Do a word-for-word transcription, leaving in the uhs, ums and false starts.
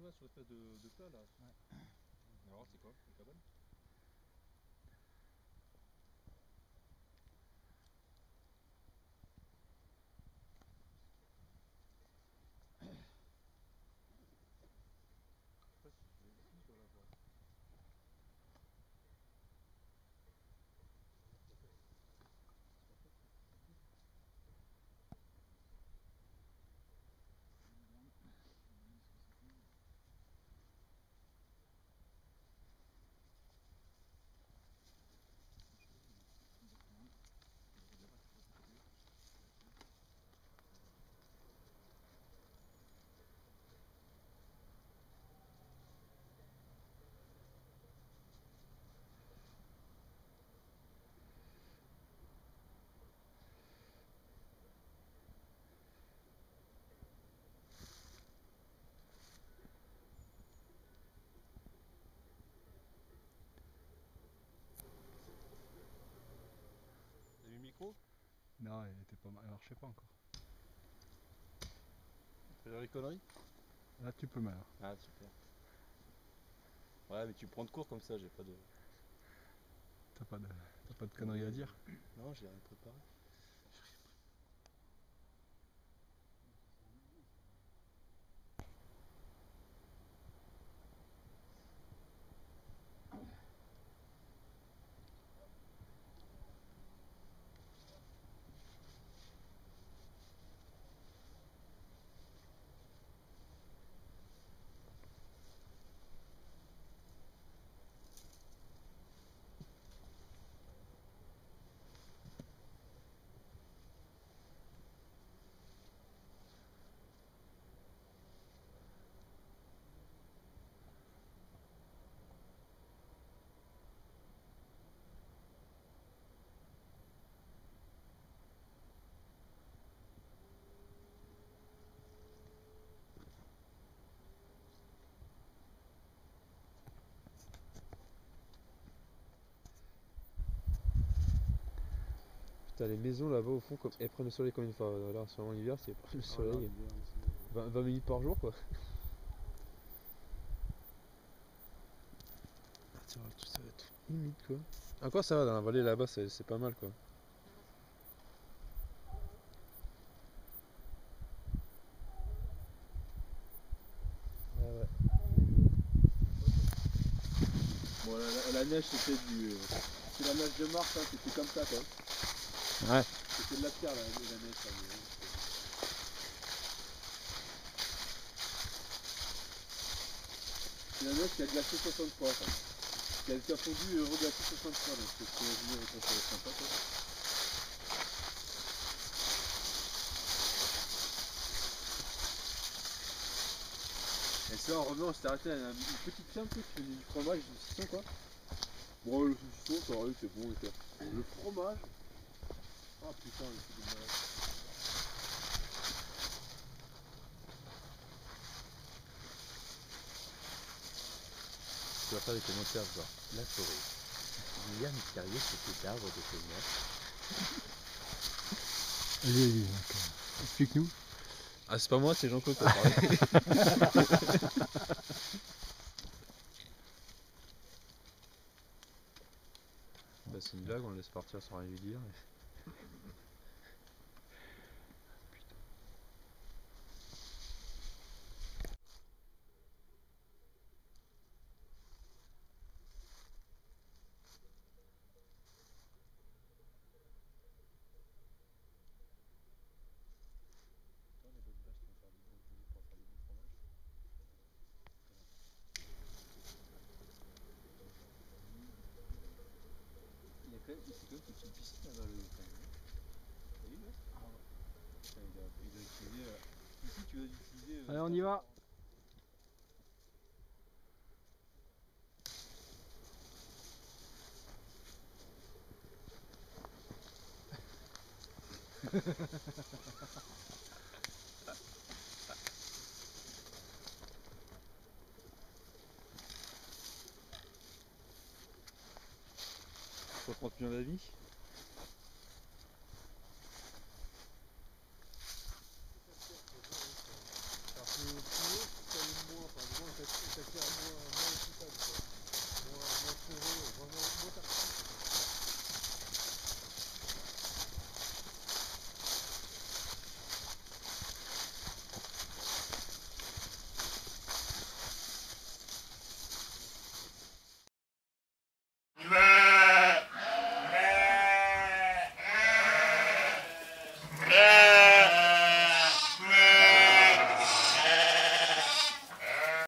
là, sur l'espèce de, de plat là. Ouais. Alors c'est quoi? Une cabane? Je sais pas si je vais, si je dois l'avoir. T'as mis le micro? Non, elle était pas mal, elle marchait pas encore. Fais dans les conneries? Là tu peux mal. Ah super. Ouais mais tu prends de cours comme ça, j'ai pas de... T'as pas de, t'as pas de conneries à dire? Non, j'ai rien préparé. Putain, les maisons là-bas au fond, comme... elles prennent le soleil comme une fois. Là, c'est vraiment l'hiver, c'est le soleil. vingt, vingt minutes par jour quoi. Tout ça va être humide quoi. Encore ça va, dans la vallée là-bas, c'est pas mal quoi. Ouais, ouais. Bon, la, la neige c'était du. C'est la neige de mars, hein, c'était comme ça quoi. Ouais. C'était de la pierre la, la neige. Ça, mais... C'est la neige qui a glacé soixante-trois. Quoi. Qui a, qui a fondu et reglacé soixante-trois. Donc c'est ce que je veux dire, c'est sympa quoi. Et ça, en revenant, on s'était arrêté à une petite ferme qui faisait du fromage, du saucisson quoi. Bon, le saucisson, ça aurait été bon, était. Le fromage. Ah putain, le truc de malade. Tu vas faire des commentaires genre la forêt. Il y a mystérieux cet arbre de cognac. Vas-y, vas-y, donc, euh, explique-nous. Ah, c'est pas moi, c'est Jean-Claude qui a parlé. Bah, c'est une blague, on le laisse partir sans rien lui dire. Il y a quand même, c'est quand même une petite piscine là-bas, le quand même. T'as vu là? Ah ouais. Putain, il doit, il doit utiliser. Euh... Ici, tu dois utiliser. Euh, Allez, on y va. cent trente millions d'avis.